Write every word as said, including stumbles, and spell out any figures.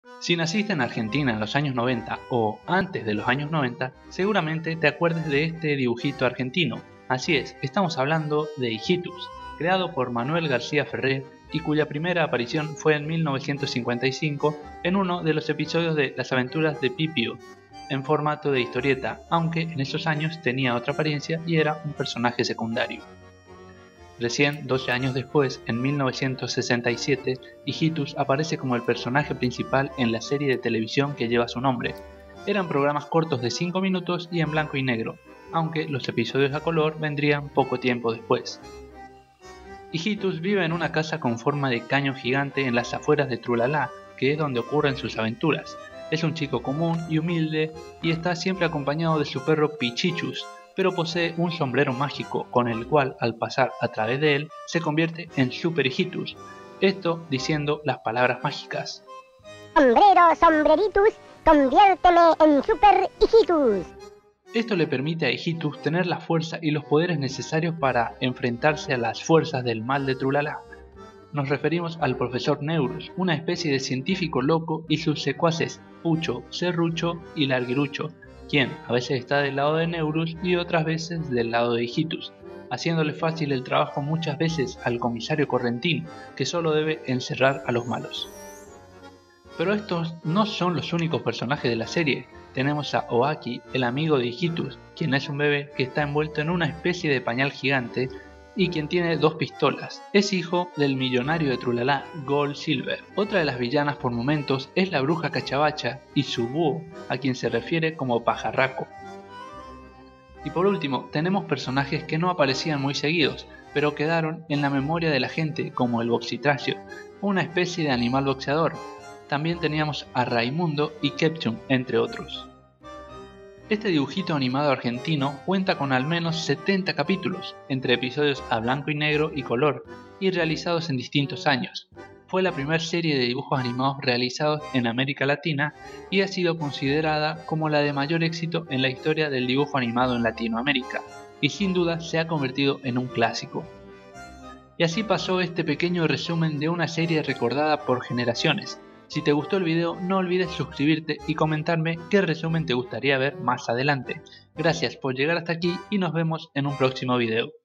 Si naciste en Argentina en los años noventa o antes de los años noventa, seguramente te acuerdes de este dibujito argentino. Así es, estamos hablando de Hijitus, creado por Manuel García Ferré y cuya primera aparición fue en mil novecientos cincuenta y cinco en uno de los episodios de Las aventuras de Pipio, en formato de historieta, aunque en esos años tenía otra apariencia y era un personaje secundario. Recién doce años después, en mil novecientos sesenta y siete, Hijitus aparece como el personaje principal en la serie de televisión que lleva su nombre. Eran programas cortos de cinco minutos y en blanco y negro, aunque los episodios a color vendrían poco tiempo después. Hijitus vive en una casa con forma de caño gigante en las afueras de Trulalá, que es donde ocurren sus aventuras. Es un chico común y humilde y está siempre acompañado de su perro Pichichus, pero posee un sombrero mágico con el cual al pasar a través de él se convierte en Super Hijitus, esto diciendo las palabras mágicas. Sombrero, sombreritus, conviérteme en Super Hijitus. Esto le permite a Hijitus tener la fuerza y los poderes necesarios para enfrentarse a las fuerzas del mal de Trulalá. Nos referimos al profesor Neurus, una especie de científico loco, y sus secuaces Pucho, Serrucho y Larguirucho, quien a veces está del lado de Neurus y otras veces del lado de Hijitus, haciéndole fácil el trabajo muchas veces al comisario Correntino, que solo debe encerrar a los malos. Pero estos no son los únicos personajes de la serie. Tenemos a Oaki, el amigo de Hijitus, quien es un bebé que está envuelto en una especie de pañal gigante y quien tiene dos pistolas. Es hijo del millonario de Trulalá, Gold Silver. Otra de las villanas por momentos es la bruja Cachabacha y su búho, a quien se refiere como pajarraco. Y por último, tenemos personajes que no aparecían muy seguidos, pero quedaron en la memoria de la gente, como el Boxitracio, una especie de animal boxeador. También teníamos a Raimundo y Kepchum, entre otros. Este dibujito animado argentino cuenta con al menos setenta capítulos, entre episodios a blanco y negro y color, y realizados en distintos años. Fue la primera serie de dibujos animados realizados en América Latina y ha sido considerada como la de mayor éxito en la historia del dibujo animado en Latinoamérica, y sin duda se ha convertido en un clásico. Y así pasó este pequeño resumen de una serie recordada por generaciones. Si te gustó el video, no olvides suscribirte y comentarme qué resumen te gustaría ver más adelante. Gracias por llegar hasta aquí y nos vemos en un próximo video.